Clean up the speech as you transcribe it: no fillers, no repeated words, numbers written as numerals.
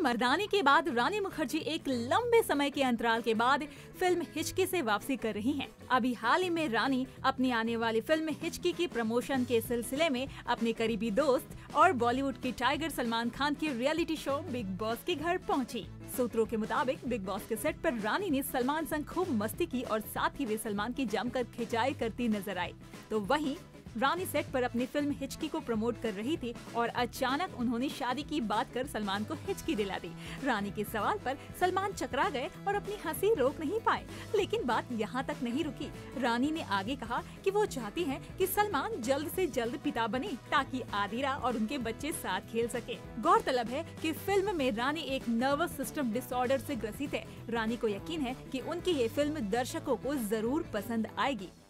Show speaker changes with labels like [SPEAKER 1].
[SPEAKER 1] मर्दानी के बाद रानी मुखर्जी एक लंबे समय के अंतराल के बाद फिल्म हिचकी से वापसी कर रही हैं। अभी हाल ही में रानी अपनी आने वाली फिल्म हिचकी की प्रमोशन के सिलसिले में अपने करीबी दोस्त और बॉलीवुड के टाइगर सलमान खान के रियलिटी शो बिग बॉस के घर पहुंची। सूत्रों के मुताबिक बिग बॉस के सेट पर रानी ने सलमान संग खूब मस्ती की और साथ ही वे सलमान की जमकर खिंचाई करती नजर आई। तो वहीं रानी सेट पर अपनी फिल्म हिचकी को प्रमोट कर रही थी और अचानक उन्होंने शादी की बात कर सलमान को हिचकी दिला दी। रानी के सवाल पर सलमान चकरा गए और अपनी हंसी रोक नहीं पाए। लेकिन बात यहाँ तक नहीं रुकी। रानी ने आगे कहा कि वो चाहती हैं कि सलमान जल्द से जल्द पिता बने ताकि आदिरा और उनके बच्चे साथ खेल सके। गौरतलब है कि फिल्म में रानी एक नर्वस सिस्टम डिसऑर्डर से ग्रसित है। रानी को यकीन है कि उनकी ये फिल्म दर्शकों को जरूर पसंद आएगी।